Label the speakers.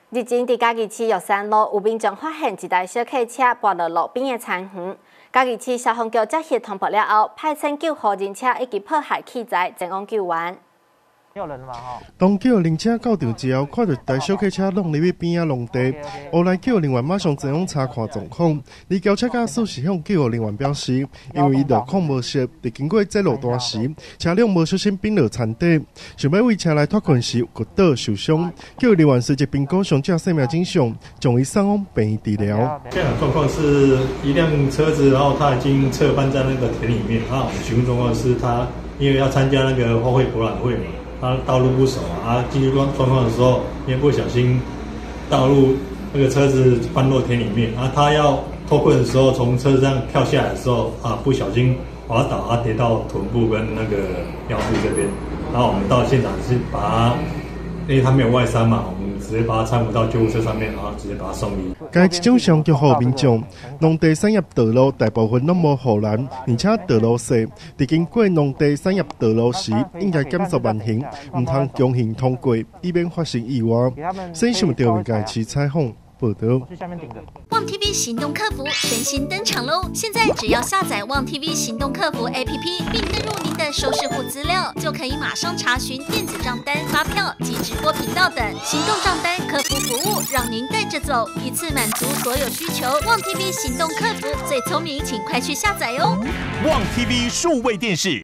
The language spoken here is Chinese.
Speaker 1: 日前伫嘉义市玉山路，有民众发现一台小客车跋落路边的田园。嘉义市消防局接获通报了后，派先救护人车以及破坏器材前往救援。
Speaker 2: 当救护车到场之后，看到一台小客车弄入去边仔农地，后来救护人员马上前往查看状况。而轿车驾驶是向救护人员表示，因为伊路况无熟，伫经过这路段时，车辆无小心并落田底，想要为车内脱困时骨倒受伤。救护人员随即评估伤者生命迹象，将伊送往病院治疗。
Speaker 3: 现场状况是一辆车子，然后它已经侧翻在那个田里面。那我们询问状况是他因为要参加那个花卉博览会嘛。 他道路不熟啊，进入状况的时候，因为不小心道路那个车子翻落田里面，啊，他要脱困的时候，从车子上跳下来的时候，啊，不小心滑倒，啊，跌到臀部跟那个腰部这边，然后我们到现场是把他，因为他没有外伤嘛，我们直接把他搀扶到救护车上面，然后直接把他送医。
Speaker 2: 该一种上救护民众，农地产业道路大部分拢无护栏，而且道路细，伫经过农地产业道路时，应该减速慢行，唔通强行通过，以免发生意外。新闻调媒介市采访报道。
Speaker 4: 旺 TV 行动客服全新登场喽！现在只要下载旺 TV 行动客服 APP， 并登入您的收视户资料，就可以马上查询电子账单、发票及直播频道等行动账单客服服务，让您带着走，一次满足所有需求。旺 TV 行动客服最聪明，请快去下载哦！
Speaker 5: 旺 TV 数位电视。